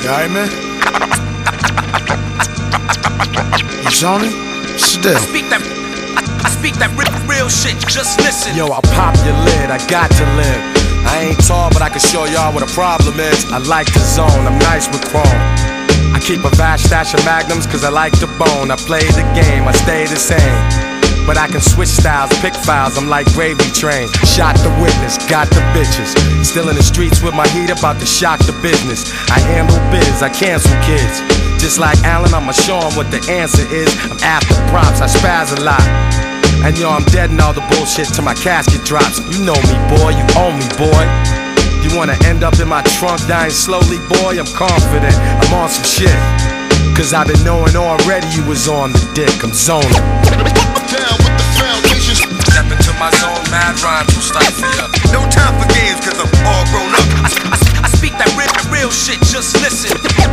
alright, man? You Johnny? What's the deal? I speak that real shit, just listen. Yo, I pop your lid, I got to live. I ain't tall, but I can show y'all what a problem is. I like the zone, I'm nice with chrome. I keep a vast stash of magnums cause I like the bone. I play the game, I stay the same. But I can switch styles, pick files, I'm like Gravy Train. Shot the witness, got the bitches. Still in the streets with my heat, about to shock the business. I handle biz, I cancel kids. Just like Allen, I'ma show 'em what the answer is. I'm after props, I spaz a lot. And yo, I'm dead in all the bullshit till my casket drops. You know me, boy, you own me, boy. You wanna end up in my trunk dying slowly, boy? I'm confident, I'm on some shit. Cause I've been knowing already you was on the dick, I'm zoning. Down with the foundation. Step into my zone, mad rhymes will stifle ya. No time for games cause I'm all grown up. I speak that real shit, just listen.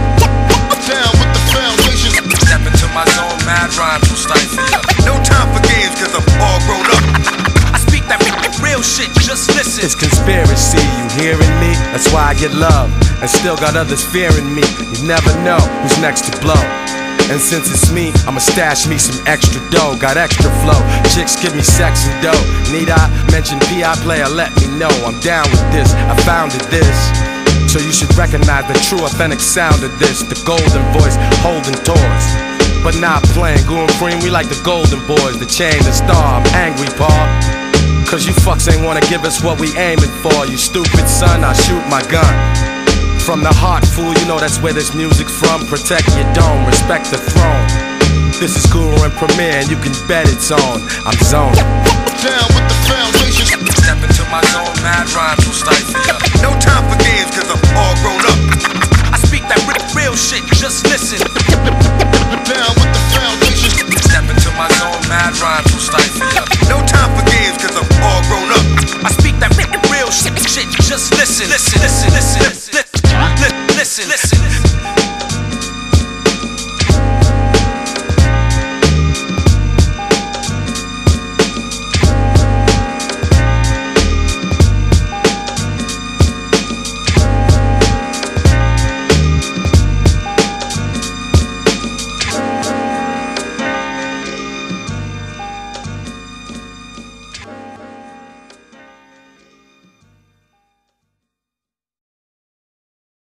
Down with the foundation. Step into my zone, mad rhymes will stifle ya. No time for games cause I'm all grown up. I speak that real shit, just listen. It's conspiracy, you hearing me? That's why I get love, and still got others fearing me. You never know who's next to blow. And since it's me, I'ma stash me some extra dough. Got extra flow, chicks give me sex and dough. Need I mention P.I. player, let me know. I'm down with this, I founded this. So you should recognize the true authentic sound of this. The golden voice, holding tours, but not playing. Goon Cream, we like the golden boys. The chain, the star, I'm angry, Paul. Cause you fucks ain't wanna give us what we aiming for. You stupid son, I'll shoot my gun. From the heart, fool, you know that's where this music's from. Protect your dome, respect the throne. This is Guru and Premier, and you can bet it's on. I'm zoned. Down with the foundation. Step into my zone, mad rhymes will stifle ya. No time for games cause I'm all grown up. I speak that real shit, just listen. Down with the foundation. Step into my zone, mad rhymes will stifle ya. No time for games cause I'm all grown up. I speak that real shit, just listen. Listen.